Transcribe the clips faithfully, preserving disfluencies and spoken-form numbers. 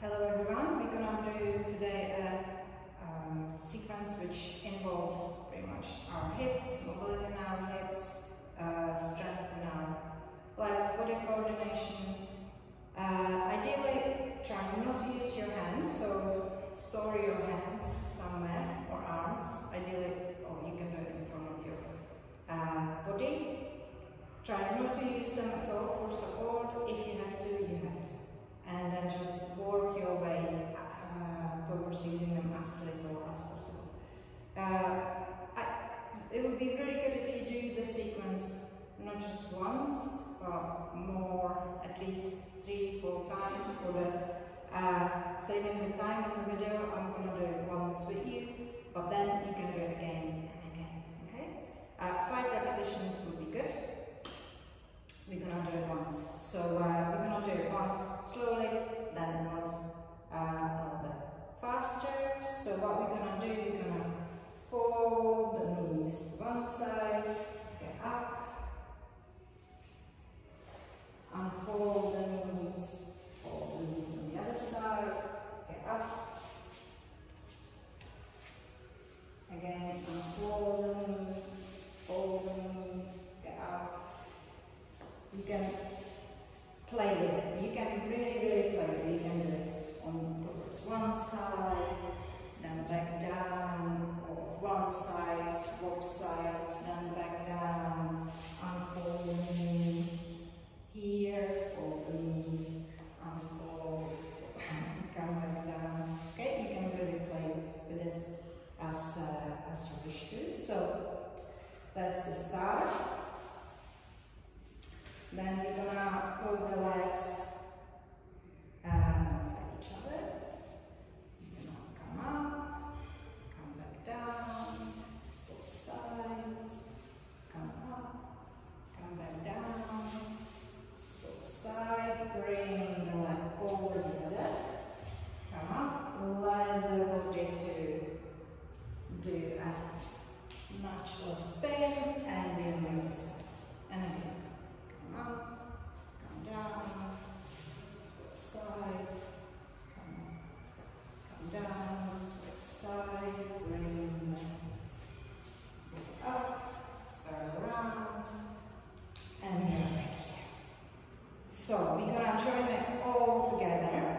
Hello everyone, we're going to do today a um, sequence which involves pretty much our hips, mobility in our hips, uh, strength in our legs, body coordination. Uh, ideally, try not to use your hands, so store your hands somewhere, or arms, ideally, or you can do it in front of your uh, body. Try not to use them at all for support. If you have to, you have to. And then just work your way uh, towards using them as little as possible. Uh, I, it would be really good if you do the sequence not just once, but more, at least three, four times for the uh, saving the time in the video. I'm going to do it once with you, but then you can do it again and again. Okay? Uh, five repetitions would be good. We're going to do it once. So uh, we're going to do it once slowly, then once uh, a little bit faster. So what we're going to do, we're going to fold the knees to one side, get up, unfold the knees, fold the knees on the other side, get up, again unfold the knees, fold the knees, get up. You can play with it. You can really, really play with it. You can do it on towards one side, then back down, or one side, swap sides, then back down, unfold the knees, here, fold the knees, unfold, come back down. Okay, you can really play with this as, uh, as you wish to. So that's the start. Then we're gonna put the legs uh, alongside each other. You're gonna come up, come back down, swap sides, come up, come back down, swap side, bring the leg over the other, come up, let the body to do a natural spin and be on the other side. And again. Come up, come down, swap side, come up, come down, swap side, bring it up, start around, and then back here. So we're gonna join it all together.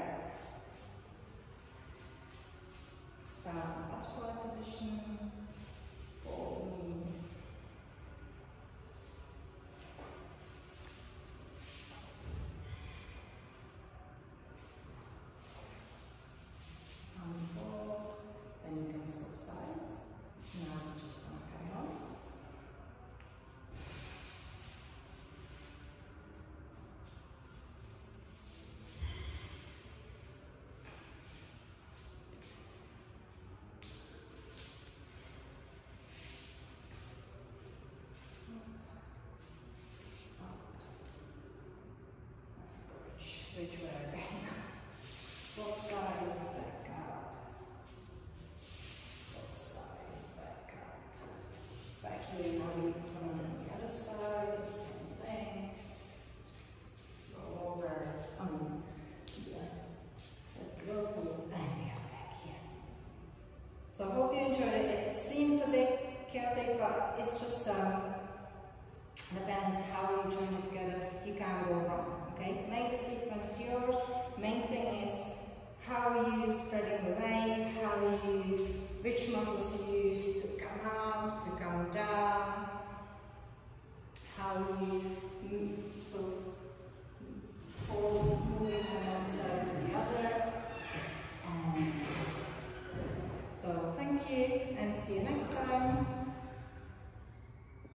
Start in butterfly position, fold knees. Unfold, then you can swap sides. Now we're just going to carry on. Up, up, which, which way again? Swap side, back up. Swap side, back up. Back here, now we put on the other side, the same thing. Go over, um, yeah, let go, and we are back here. So I hope you enjoyed it. It seems a bit chaotic, but it's just, um, depends how you join it together. You can't go wrong, okay? Make the sequence yours. Main thing is how you spreading the weight, how you, which muscles you use to come out, to come down, how you move, so forward, moving from one side to the other.